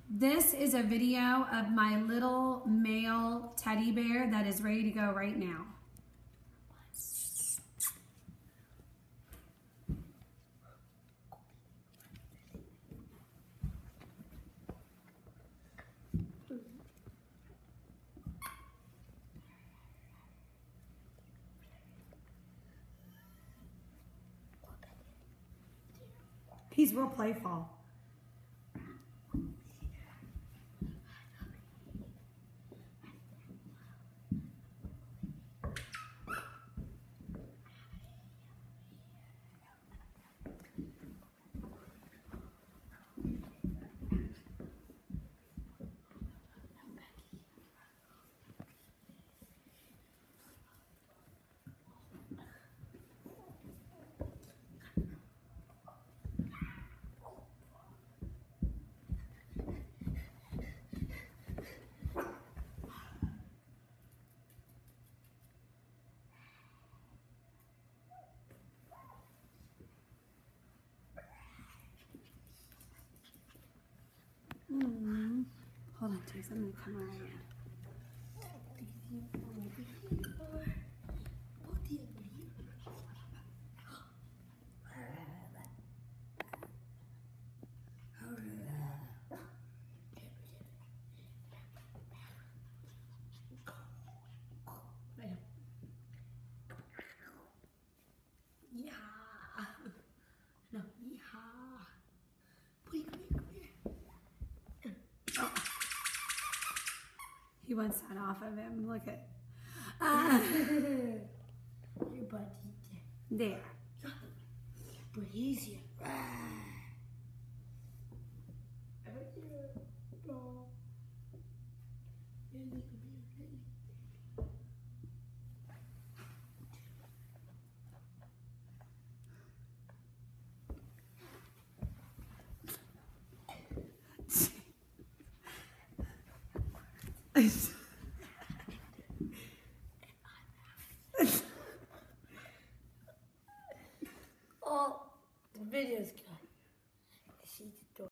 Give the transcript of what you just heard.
This is a video of my little male teddy bear that is ready to go right now. He's real playful. Hold on, Chase. I'm gonna come around here. He wants that off of him. Look at. Your butt There. But he's here. Oh, the video's